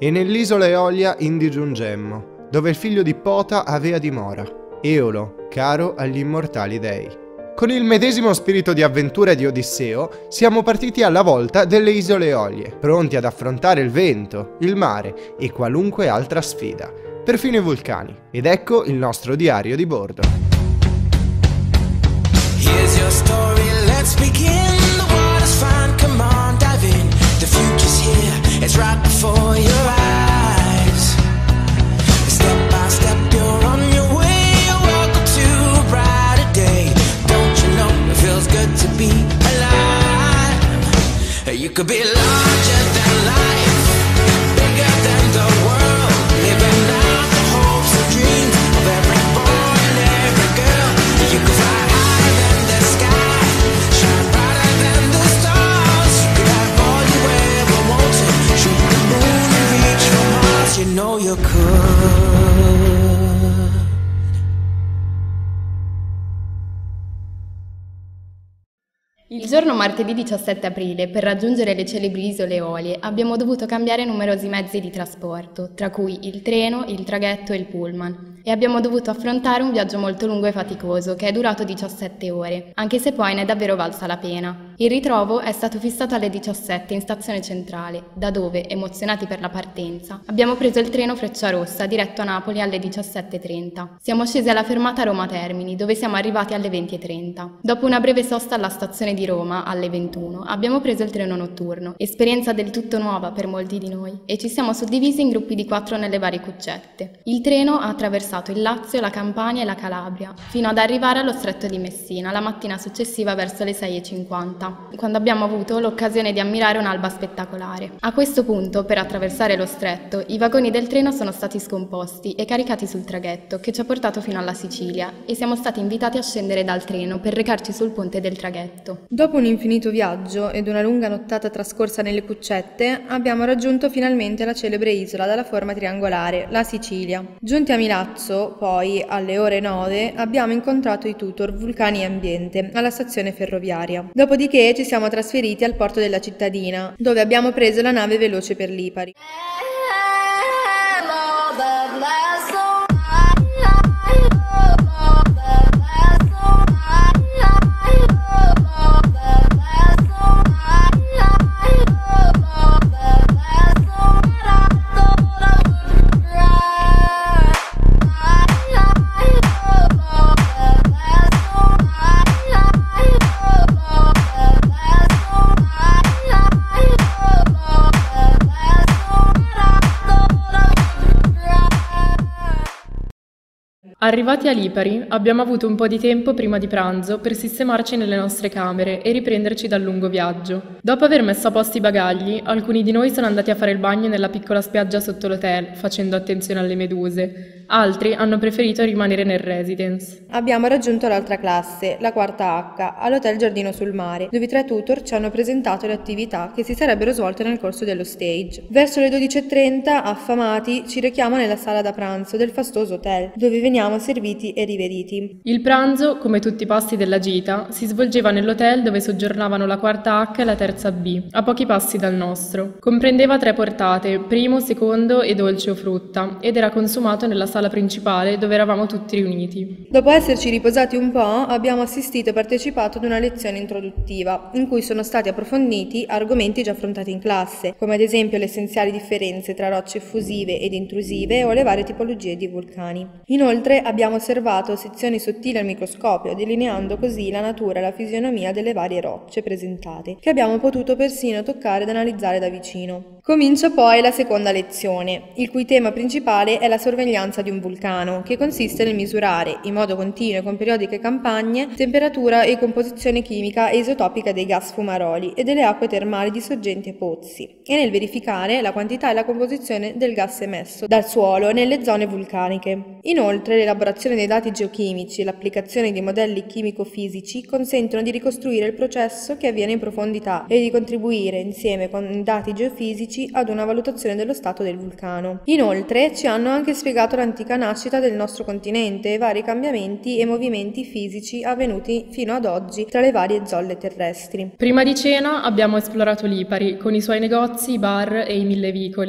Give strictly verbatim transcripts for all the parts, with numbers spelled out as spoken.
E nell'isola Eolia indi giungemmo, dove il figlio di Pota avea dimora, Eolo, caro agli immortali dei. Con il medesimo spirito di avventura di Odisseo, siamo partiti alla volta delle isole Eolie, pronti ad affrontare il vento, il mare e qualunque altra sfida, perfino i vulcani. Ed ecco il nostro diario di bordo. Here's your story, let's begin. The water's fine, come on, dive in. The future's here, it's right before your eyes. Step by step, you're on your way. Welcome to a brighter day. Don't you know it feels good to be alive? You could be larger than life, bigger than the world, living out the hopes and dreams of every boy and every girl. You could fly higher than the sky, shine brighter than the stars. You could have all you ever wanted, shoot the moon and reach for Mars. You know you could. Il giorno martedì diciassette aprile, per raggiungere le celebri isole Eolie, abbiamo dovuto cambiare numerosi mezzi di trasporto, tra cui il treno, il traghetto e il pullman, e abbiamo dovuto affrontare un viaggio molto lungo e faticoso, che è durato diciassette ore, anche se poi ne è davvero valsa la pena. Il ritrovo è stato fissato alle diciassette in stazione centrale, da dove, emozionati per la partenza, abbiamo preso il treno Frecciarossa diretto a Napoli alle diciassette e trenta. Siamo scesi alla fermata Roma Termini, dove siamo arrivati alle venti e trenta. Dopo una breve sosta alla stazione di Roma, alle ventuno, abbiamo preso il treno notturno, esperienza del tutto nuova per molti di noi, e ci siamo suddivisi in gruppi di quattro nelle varie cuccette. Il treno ha attraversato il Lazio, la Campania e la Calabria, fino ad arrivare allo Stretto di Messina la mattina successiva verso le sei e cinquanta, quando abbiamo avuto l'occasione di ammirare un'alba spettacolare. A questo punto, per attraversare lo stretto, i vagoni del treno sono stati scomposti e caricati sul traghetto, che ci ha portato fino alla Sicilia, e siamo stati invitati a scendere dal treno per recarci sul ponte del traghetto. Dopo un infinito viaggio ed una lunga nottata trascorsa nelle cuccette, abbiamo raggiunto finalmente la celebre isola dalla forma triangolare, la Sicilia. Giunti a Milazzo, poi, alle ore nove, abbiamo incontrato i tutor Vulcani e Ambiente, alla stazione ferroviaria. Dopodiché ci siamo trasferiti al porto della cittadina, dove abbiamo preso la nave veloce per Lipari. Arrivati a Lipari, abbiamo avuto un po' di tempo prima di pranzo per sistemarci nelle nostre camere e riprenderci dal lungo viaggio. Dopo aver messo a posto i bagagli, alcuni di noi sono andati a fare il bagno nella piccola spiaggia sotto l'hotel, facendo attenzione alle meduse. Altri hanno preferito rimanere nel residence. Abbiamo raggiunto l'altra classe, la quarta H, all'Hotel Giardino sul Mare, dove i tre tutor ci hanno presentato le attività che si sarebbero svolte nel corso dello stage. Verso le dodici e trenta, affamati, ci rechiamo nella sala da pranzo del fastoso hotel, dove veniamo serviti e riveriti. Il pranzo, come tutti i pasti della gita, si svolgeva nell'hotel dove soggiornavano la quarta H e la terza B, a pochi passi dal nostro. Comprendeva tre portate, primo, secondo e dolce o frutta, ed era consumato nella sala principale dove eravamo tutti riuniti. Dopo esserci riposati un po', abbiamo assistito e partecipato ad una lezione introduttiva, in cui sono stati approfonditi argomenti già affrontati in classe, come ad esempio le essenziali differenze tra rocce effusive ed intrusive o le varie tipologie di vulcani. Inoltre abbiamo osservato sezioni sottili al microscopio, delineando così la natura e la fisionomia delle varie rocce presentate, che abbiamo potuto persino toccare ed analizzare da vicino. Comincia poi la seconda lezione, il cui tema principale è la sorveglianza di un vulcano, che consiste nel misurare, in modo continuo e con periodiche campagne, temperatura e composizione chimica e isotopica dei gas fumaroli e delle acque termali di sorgenti e pozzi, e nel verificare la quantità e la composizione del gas emesso dal suolo nelle zone vulcaniche. Inoltre, l'elaborazione dei dati geochimici e l'applicazione di modelli chimico-fisici consentono di ricostruire il processo che avviene in profondità e di contribuire, insieme con i dati geofisici, ad una valutazione dello stato del vulcano. Inoltre, ci hanno anche spiegato l'antica nascita del nostro continente e vari cambiamenti e movimenti fisici avvenuti fino ad oggi tra le varie zolle terrestri. Prima di cena abbiamo esplorato Lipari con i suoi negozi, i bar e i mille vicoli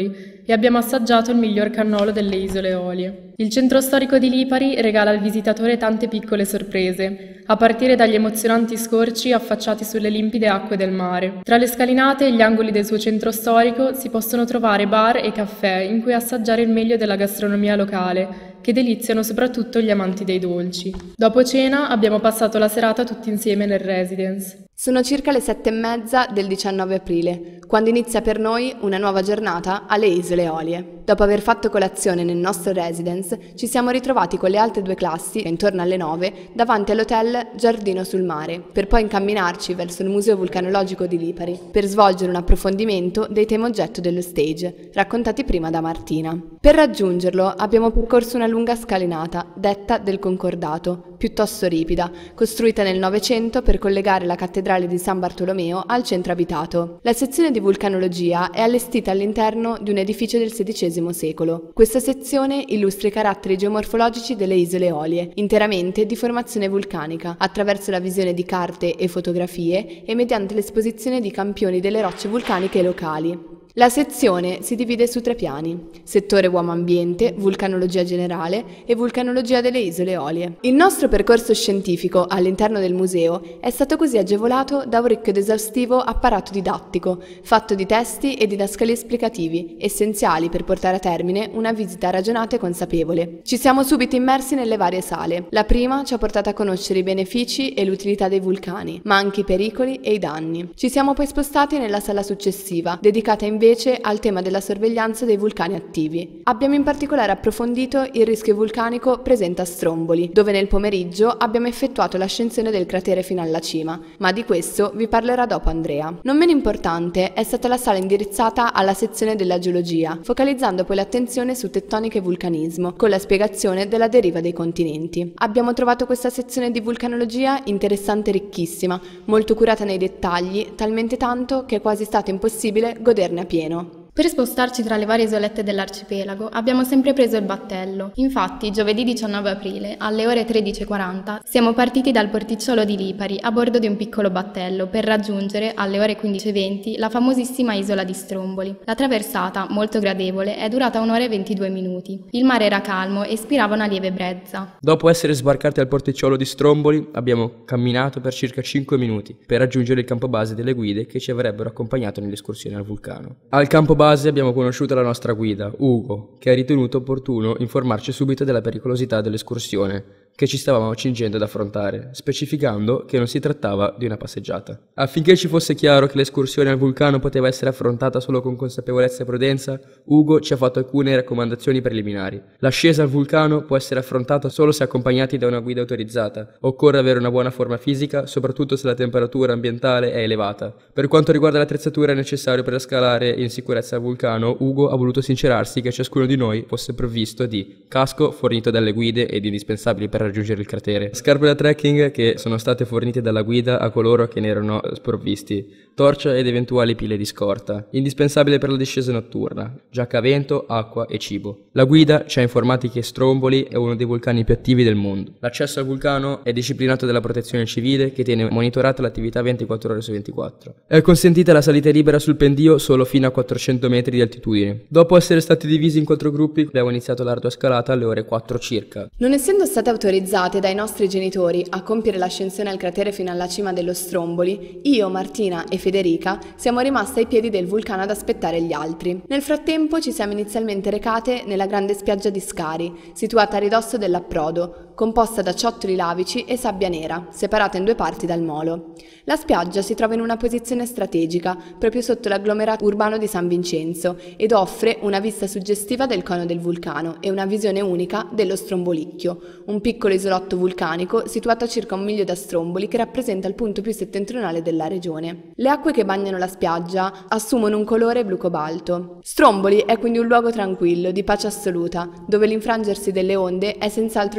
e abbiamo assaggiato il miglior cannolo delle Isole Eolie. Il centro storico di Lipari regala al visitatore tante piccole sorprese, a partire dagli emozionanti scorci affacciati sulle limpide acque del mare. Tra le scalinate e gli angoli del suo centro storico si possono trovare bar e caffè in cui assaggiare il meglio della gastronomia locale, che deliziano soprattutto gli amanti dei dolci. Dopo cena abbiamo passato la serata tutti insieme nel residence. Sono circa le sette e mezza del diciannove aprile, quando inizia per noi una nuova giornata alle Isole Eolie. Dopo aver fatto colazione nel nostro residence, ci siamo ritrovati con le altre due classi, intorno alle nove, davanti all'hotel Giardino sul Mare, per poi incamminarci verso il Museo Vulcanologico di Lipari, per svolgere un approfondimento dei temi oggetto dello stage, raccontati prima da Martina. Per raggiungerlo abbiamo percorso una lunga scalinata, detta del Concordato, piuttosto ripida, costruita nel Novecento per collegare la cattedrale di San Bartolomeo al centro abitato. La sezione di vulcanologia è allestita all'interno di un edificio del sedicesimo secolo. Questa sezione illustra i caratteri geomorfologici delle Isole Eolie, interamente di formazione vulcanica, attraverso la visione di carte e fotografie e mediante l'esposizione di campioni delle rocce vulcaniche locali. La sezione si divide su tre piani: settore uomo ambiente, vulcanologia generale e vulcanologia delle Isole Eolie. Il nostro percorso scientifico all'interno del museo è stato così agevolato da un ricco ed esaustivo apparato didattico, fatto di testi e didascali esplicativi, essenziali per portare a termine una visita ragionata e consapevole. Ci siamo subito immersi nelle varie sale. La prima ci ha portato a conoscere i benefici e l'utilità dei vulcani, ma anche i pericoli e i danni. Ci siamo poi spostati nella sala successiva, dedicata invece al tema della sorveglianza dei vulcani attivi. Abbiamo in particolare approfondito il rischio vulcanico presente a Stromboli, dove nel pomeriggio abbiamo effettuato l'ascensione del cratere fino alla cima, ma di questo vi parlerà dopo Andrea. Non meno importante è stata la sala indirizzata alla sezione della geologia, focalizzando poi l'attenzione su tettonica e vulcanismo, con la spiegazione della deriva dei continenti. Abbiamo trovato questa sezione di vulcanologia interessante e ricchissima, molto curata nei dettagli, talmente tanto che è quasi stato impossibile goderne a pieno. Per spostarci tra le varie isolette dell'arcipelago abbiamo sempre preso il battello. Infatti, giovedì diciannove aprile, alle ore tredici e quaranta, siamo partiti dal porticciolo di Lipari a bordo di un piccolo battello per raggiungere, alle ore quindici e venti, la famosissima isola di Stromboli. La traversata, molto gradevole, è durata un'ora e ventidue minuti. Il mare era calmo e ispirava una lieve brezza. Dopo essere sbarcati al porticciolo di Stromboli, abbiamo camminato per circa cinque minuti per raggiungere il campo base delle guide che ci avrebbero accompagnato nell'escursione al vulcano. Al campo base abbiamo conosciuto la nostra guida, Ugo, che ha ritenuto opportuno informarci subito della pericolosità dell'escursione che ci stavamo accingendo ad affrontare, specificando che non si trattava di una passeggiata. Affinché ci fosse chiaro che l'escursione al vulcano poteva essere affrontata solo con consapevolezza e prudenza, Ugo ci ha fatto alcune raccomandazioni preliminari. L'ascesa al vulcano può essere affrontata solo se accompagnati da una guida autorizzata. Occorre avere una buona forma fisica, soprattutto se la temperatura ambientale è elevata. Per quanto riguarda l'attrezzatura necessaria per scalare in sicurezza al vulcano, Ugo ha voluto sincerarsi che ciascuno di noi fosse provvisto di casco fornito dalle guide ed indispensabili per raggiungere il cratere, scarpe da trekking che sono state fornite dalla guida a coloro che ne erano sprovvisti, torcia ed eventuali pile di scorta, indispensabile per la discesa notturna, giacca a vento, acqua e cibo. La guida ci ha informati che Stromboli è uno dei vulcani più attivi del mondo. L'accesso al vulcano è disciplinato dalla protezione civile che tiene monitorata l'attività ventiquattro ore su ventiquattro. È consentita la salita libera sul pendio solo fino a quattrocento metri di altitudine. Dopo essere stati divisi in quattro gruppi, abbiamo iniziato l'ardua scalata alle ore quattro circa. Non essendo state autorizzate dai nostri genitori a compiere l'ascensione al cratere fino alla cima dello Stromboli, io, Martina e Federica siamo rimaste ai piedi del vulcano ad aspettare gli altri. Nel frattempo ci siamo inizialmente recate nella grande spiaggia di Scari, situata a ridosso dell'approdo, composta da ciottoli lavici e sabbia nera, separata in due parti dal molo. La spiaggia si trova in una posizione strategica, proprio sotto l'agglomerato urbano di San Vincenzo, ed offre una vista suggestiva del cono del vulcano e una visione unica dello Strombolicchio, un piccolo isolotto vulcanico situato a circa un miglio da Stromboli che rappresenta il punto più settentrionale della regione. Le acque che bagnano la spiaggia assumono un colore blu cobalto. Stromboli è quindi un luogo tranquillo, di pace assoluta, dove l'infrangersi delle onde è senz'altro l'unico rumore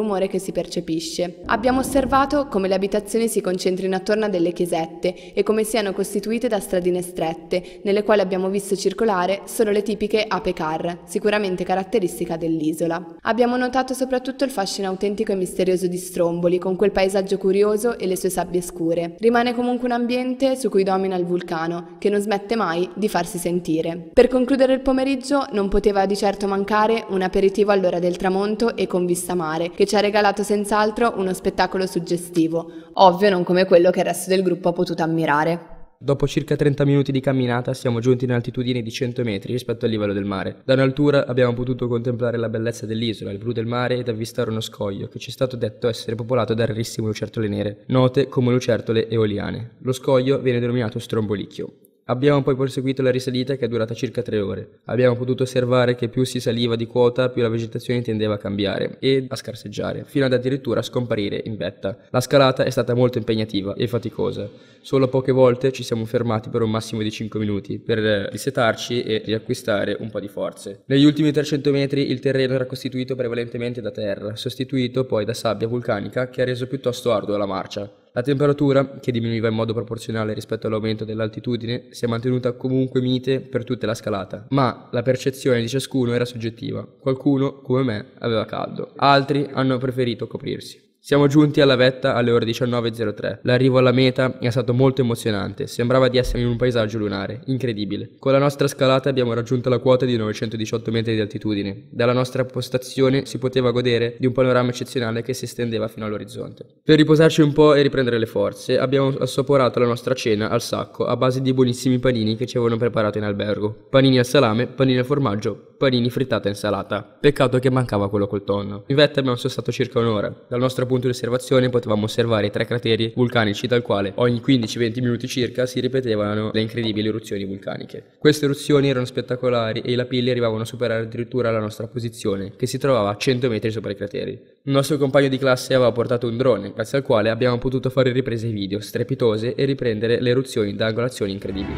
rumore che si percepisce. Abbiamo osservato come le abitazioni si concentrino attorno a delle chiesette e come siano costituite da stradine strette, nelle quali abbiamo visto circolare solo le tipiche ape car, sicuramente caratteristica dell'isola. Abbiamo notato soprattutto il fascino autentico e misterioso di Stromboli, con quel paesaggio curioso e le sue sabbie scure. Rimane comunque un ambiente su cui domina il vulcano, che non smette mai di farsi sentire. Per concludere il pomeriggio non poteva di certo mancare un aperitivo all'ora del tramonto e con vista mare, che ci ha regalato senz'altro uno spettacolo suggestivo, ovvio non come quello che il resto del gruppo ha potuto ammirare. Dopo circa trenta minuti di camminata siamo giunti in altitudine di cento metri rispetto al livello del mare. Da un'altura abbiamo potuto contemplare la bellezza dell'isola, il blu del mare ed avvistare uno scoglio che ci è stato detto essere popolato da rarissime lucertole nere, note come lucertole eoliane. Lo scoglio viene denominato Strombolicchio. Abbiamo poi proseguito la risalita che è durata circa tre ore. Abbiamo potuto osservare che più si saliva di quota più la vegetazione tendeva a cambiare e a scarseggiare, fino ad addirittura scomparire in vetta. La scalata è stata molto impegnativa e faticosa. Solo poche volte ci siamo fermati per un massimo di cinque minuti per risetarci e riacquistare un po' di forze. Negli ultimi trecento metri il terreno era costituito prevalentemente da terra, sostituito poi da sabbia vulcanica che ha reso piuttosto ardua la marcia. La temperatura, che diminuiva in modo proporzionale rispetto all'aumento dell'altitudine, si è mantenuta comunque mite per tutta la scalata, ma la percezione di ciascuno era soggettiva. Qualcuno, come me, aveva caldo, altri hanno preferito coprirsi. Siamo giunti alla vetta alle ore diciannove e zero tre. L'arrivo alla meta è stato molto emozionante, sembrava di essere in un paesaggio lunare, incredibile. Con la nostra scalata abbiamo raggiunto la quota di novecentodiciotto metri di altitudine. Dalla nostra postazione si poteva godere di un panorama eccezionale che si estendeva fino all'orizzonte. Per riposarci un po' e riprendere le forze, abbiamo assaporato la nostra cena al sacco a base di buonissimi panini che ci avevano preparato in albergo. Panini al salame, panini al formaggio, panini frittata e insalata. Peccato che mancava quello col tonno. In vetta abbiamo sostato circa un'ora. Dal nostro punto di osservazione potevamo osservare i tre crateri vulcanici dal quale ogni quindici venti minuti circa si ripetevano le incredibili eruzioni vulcaniche. Queste eruzioni erano spettacolari e i lapilli arrivavano a superare addirittura la nostra posizione, che si trovava a cento metri sopra i crateri. Il nostro compagno di classe aveva portato un drone, grazie al quale abbiamo potuto fare riprese video strepitose e riprendere le eruzioni da angolazioni incredibili.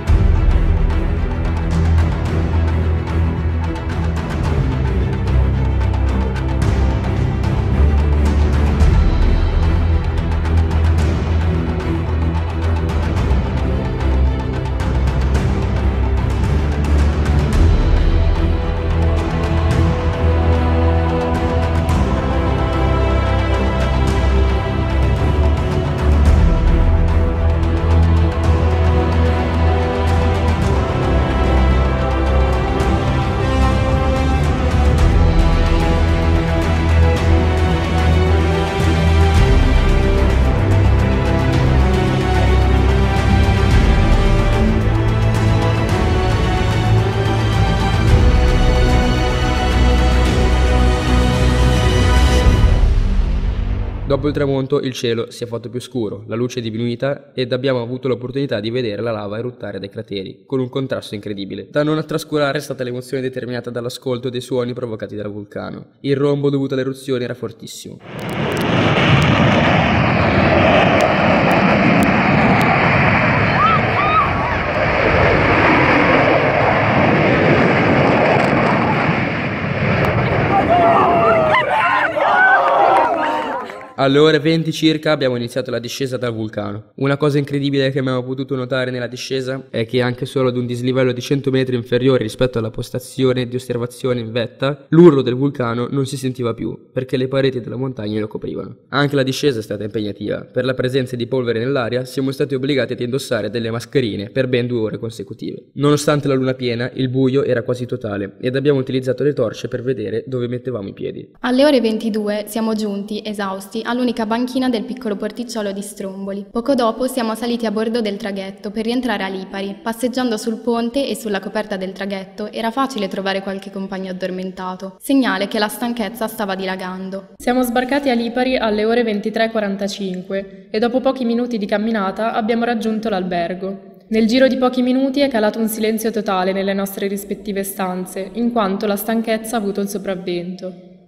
Dopo il tramonto il cielo si è fatto più scuro, la luce è diminuita ed abbiamo avuto l'opportunità di vedere la lava eruttare dai crateri, con un contrasto incredibile. Da non trascurare è stata l'emozione determinata dall'ascolto dei suoni provocati dal vulcano. Il rombo dovuto all'eruzione era fortissimo. Alle ore venti circa abbiamo iniziato la discesa dal vulcano. Una cosa incredibile che abbiamo potuto notare nella discesa è che anche solo ad un dislivello di cento metri inferiore rispetto alla postazione di osservazione in vetta, l'urlo del vulcano non si sentiva più, perché le pareti della montagna lo coprivano. Anche la discesa è stata impegnativa. Per la presenza di polvere nell'aria siamo stati obbligati ad indossare delle mascherine per ben due ore consecutive. Nonostante la luna piena, il buio era quasi totale ed abbiamo utilizzato le torce per vedere dove mettevamo i piedi. Alle ore ventidue siamo giunti, esausti, all'unica banchina del piccolo porticciolo di Stromboli. Poco dopo siamo saliti a bordo del traghetto per rientrare a Lipari. Passeggiando sul ponte e sulla coperta del traghetto era facile trovare qualche compagno addormentato, segnale che la stanchezza stava dilagando. Siamo sbarcati a Lipari alle ore ventitré e quarantacinque e dopo pochi minuti di camminata abbiamo raggiunto l'albergo. Nel giro di pochi minuti è calato un silenzio totale nelle nostre rispettive stanze, in quanto la stanchezza ha avuto il sopravvento.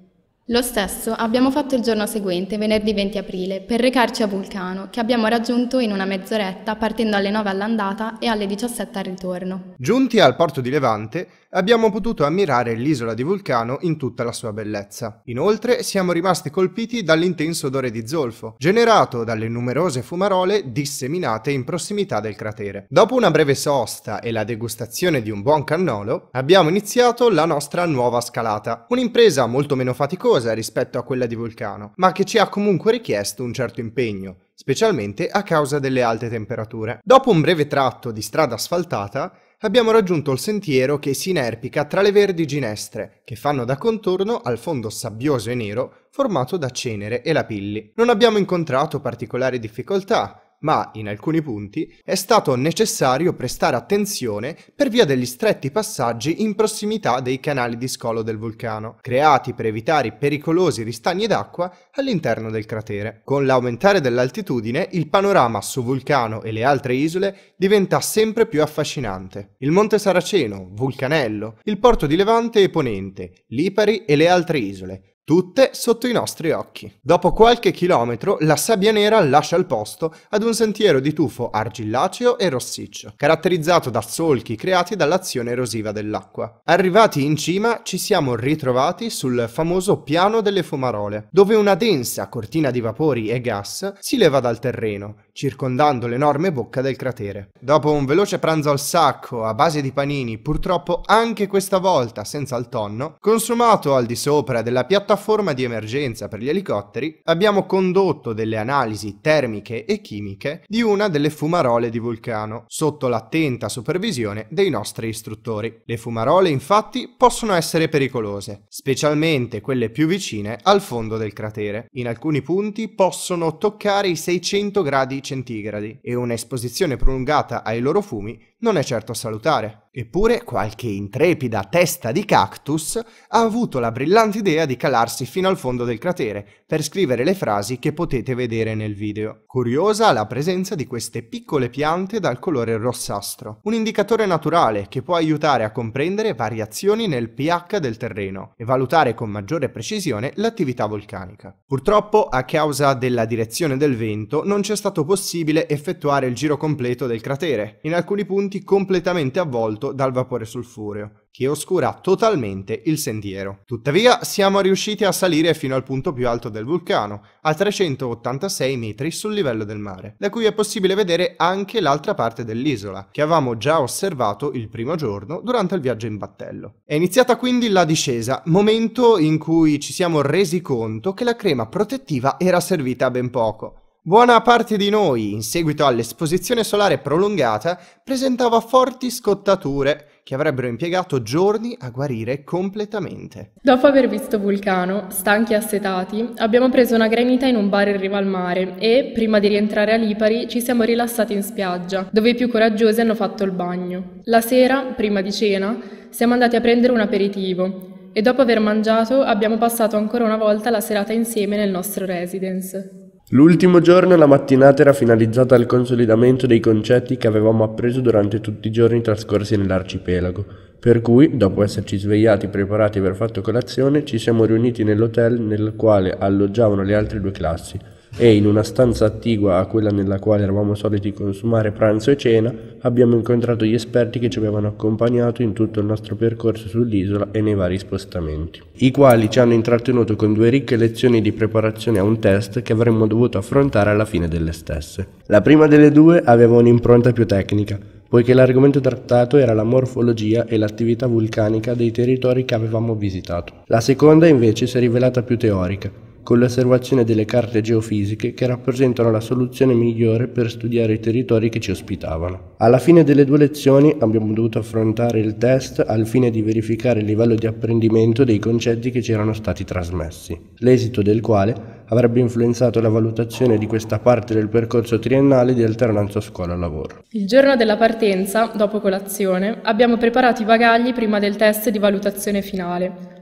Lo stesso abbiamo fatto il giorno seguente, venerdì venti aprile, per recarci a Vulcano, che abbiamo raggiunto in una mezz'oretta partendo alle nove all'andata e alle diciassette al ritorno. Giunti al porto di Levante, abbiamo potuto ammirare l'isola di Vulcano in tutta la sua bellezza. Inoltre siamo rimasti colpiti dall'intenso odore di zolfo, generato dalle numerose fumarole disseminate in prossimità del cratere. Dopo una breve sosta e la degustazione di un buon cannolo, abbiamo iniziato la nostra nuova scalata, un'impresa molto meno faticosa rispetto a quella di Vulcano, ma che ci ha comunque richiesto un certo impegno, specialmente a causa delle alte temperature. Dopo un breve tratto di strada asfaltata, abbiamo raggiunto il sentiero che si inerpica tra le verdi ginestre, che fanno da contorno al fondo sabbioso e nero formato da cenere e lapilli. Non abbiamo incontrato particolari difficoltà, ma in alcuni punti è stato necessario prestare attenzione per via degli stretti passaggi in prossimità dei canali di scolo del vulcano, creati per evitare i pericolosi ristagni d'acqua all'interno del cratere. Con l'aumentare dell'altitudine, il panorama su Vulcano e le altre isole diventa sempre più affascinante. Il Monte Saraceno, Vulcanello, il porto di Levante e Ponente, Lipari e le altre isole, tutte sotto i nostri occhi. Dopo qualche chilometro, la sabbia nera lascia il posto ad un sentiero di tufo argillaceo e rossiccio, caratterizzato da solchi creati dall'azione erosiva dell'acqua. Arrivati in cima, ci siamo ritrovati sul famoso piano delle fumarole, dove una densa cortina di vapori e gas si leva dal terreno, circondando l'enorme bocca del cratere. Dopo un veloce pranzo al sacco a base di panini, purtroppo anche questa volta senza il tonno, consumato al di sopra della piattaforma forma di emergenza per gli elicotteri, abbiamo condotto delle analisi termiche e chimiche di una delle fumarole di Vulcano, sotto l'attenta supervisione dei nostri istruttori. Le fumarole, infatti, possono essere pericolose, specialmente quelle più vicine al fondo del cratere. In alcuni punti possono toccare i seicento gradi centigradi e un'esposizione prolungata ai loro fumi non è certo salutare. Eppure qualche intrepida testa di cactus ha avuto la brillante idea di calarsi fino al fondo del cratere per scrivere le frasi che potete vedere nel video. Curiosa la presenza di queste piccole piante dal colore rossastro, un indicatore naturale che può aiutare a comprendere variazioni nel pH del terreno e valutare con maggiore precisione l'attività vulcanica. Purtroppo, a causa della direzione del vento, non ci è stato possibile effettuare il giro completo del cratere, in alcuni punti completamente avvolto dal vapore sulfureo, che oscura totalmente il sentiero. Tuttavia siamo riusciti a salire fino al punto più alto del vulcano, a trecentottantasei metri sul livello del mare, da cui è possibile vedere anche l'altra parte dell'isola, che avevamo già osservato il primo giorno durante il viaggio in battello. È iniziata quindi la discesa, momento in cui ci siamo resi conto che la crema protettiva era servita a ben poco. Buona parte di noi, in seguito all'esposizione solare prolungata, presentava forti scottature che avrebbero impiegato giorni a guarire completamente. Dopo aver visto Vulcano, stanchi e assetati, abbiamo preso una granita in un bar in riva al mare e, prima di rientrare a Lipari, ci siamo rilassati in spiaggia, dove i più coraggiosi hanno fatto il bagno. La sera, prima di cena, siamo andati a prendere un aperitivo e dopo aver mangiato abbiamo passato ancora una volta la serata insieme nel nostro residence. L'ultimo giorno la mattinata era finalizzata al consolidamento dei concetti che avevamo appreso durante tutti i giorni trascorsi nell'arcipelago, per cui, dopo esserci svegliati preparati e aver fatto colazione, ci siamo riuniti nell'hotel nel quale alloggiavano le altre due classi e in una stanza attigua a quella nella quale eravamo soliti consumare pranzo e cena abbiamo incontrato gli esperti che ci avevano accompagnato in tutto il nostro percorso sull'isola e nei vari spostamenti, i quali ci hanno intrattenuto con due ricche lezioni di preparazione a un test che avremmo dovuto affrontare alla fine delle stesse. La prima delle due aveva un'impronta più tecnica, poiché l'argomento trattato era la morfologia e l'attività vulcanica dei territori che avevamo visitato. La seconda invece si è rivelata più teorica, con l'osservazione delle carte geofisiche che rappresentano la soluzione migliore per studiare i territori che ci ospitavano. Alla fine delle due lezioni abbiamo dovuto affrontare il test al fine di verificare il livello di apprendimento dei concetti che ci erano stati trasmessi, l'esito del quale avrebbe influenzato la valutazione di questa parte del percorso triennale di alternanza scuola-lavoro. Il giorno della partenza, dopo colazione, abbiamo preparato i bagagli prima del test di valutazione finale.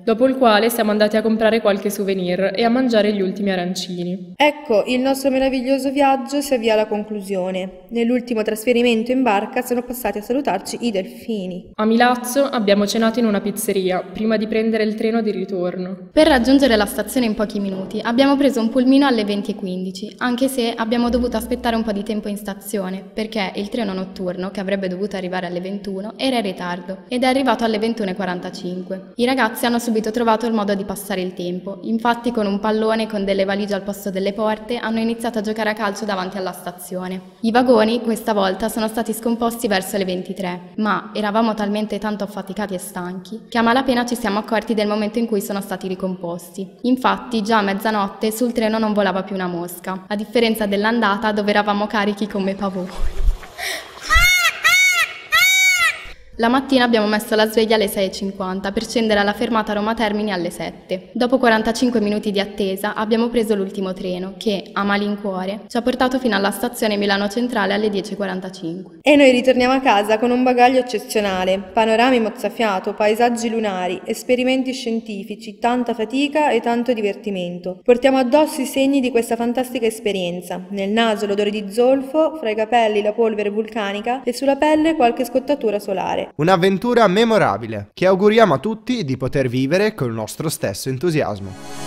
dopo il quale siamo andati a comprare qualche souvenir e a mangiare gli ultimi arancini. Ecco, il nostro meraviglioso viaggio si avvia alla conclusione. Nell'ultimo trasferimento in barca sono passati a salutarci i delfini. A Milazzo abbiamo cenato in una pizzeria prima di prendere il treno di ritorno. Per raggiungere la stazione in pochi minuti abbiamo preso un pulmino alle venti e quindici, anche se abbiamo dovuto aspettare un po' di tempo in stazione, perché il treno notturno, che avrebbe dovuto arrivare alle ventuno, era in ritardo ed è arrivato alle ventuno e quarantacinque. I ragazzi hanno subito trovato il modo di passare il tempo, infatti con un pallone e con delle valigie al posto delle porte hanno iniziato a giocare a calcio davanti alla stazione. I vagoni questa volta sono stati scomposti verso le ventitré, ma eravamo talmente tanto affaticati e stanchi che a malapena ci siamo accorti del momento in cui sono stati ricomposti. Infatti già a mezzanotte sul treno non volava più una mosca, a differenza dell'andata dove eravamo carichi come pavoni. La mattina abbiamo messo la sveglia alle sei e cinquanta per scendere alla fermata Roma Termini alle sette. Dopo quarantacinque minuti di attesa abbiamo preso l'ultimo treno che, a malincuore, ci ha portato fino alla stazione Milano Centrale alle dieci e quarantacinque. E noi ritorniamo a casa con un bagaglio eccezionale, panorami mozzafiato, paesaggi lunari, esperimenti scientifici, tanta fatica e tanto divertimento. Portiamo addosso i segni di questa fantastica esperienza, nel naso l'odore di zolfo, fra i capelli la polvere vulcanica e sulla pelle qualche scottatura solare. Un'avventura memorabile che auguriamo a tutti di poter vivere col nostro stesso entusiasmo.